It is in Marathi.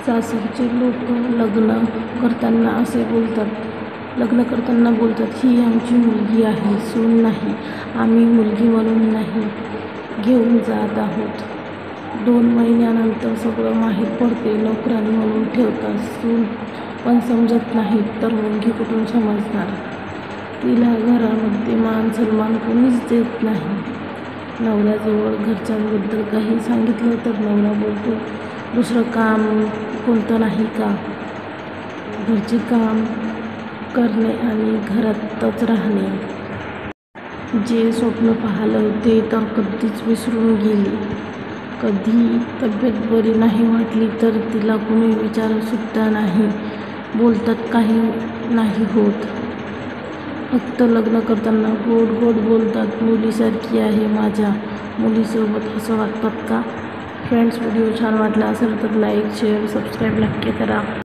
सासरचे लोक लग्न करताना बोलतात ही आमची मुलगी आहे, सून नाही. आम्ही मुलगी म्हणून नाही घेऊन जात आहोत. 2 महिन्यानंतर सगळं माहीत पडते. नोकराणी म्हणून ठेवतात. सून पण समजत नाही तर मुलगी कुठून समजणार. तिला घरामध्ये मान सन्मान कोणीच देत नाही. नवऱ्याजवळ घरच्यांबद्दल काही सांगितलं तर नवरा बोलतो, दुसरं काम कोणतं नाही का. घरचे काम करणे आणि घरातच राहणे. जे स्वप्न पाहिलं ते तर कधीच विसरून गेली. कधी तब्येत बरी नाही वाटली तर तिला कुणी विचारसुद्धा नाही. बोलतात काही नाही होत. फक्त लग्न करताना गोड गोड बोलतात. मुलीसारखी आहे माझ्या. मुलीसोबत असं वागतात का. फ्रेंड्स, व्हिडिओ छान वाटला असेल तर लाईक, शेअर, सबस्क्राईब नक्की करा.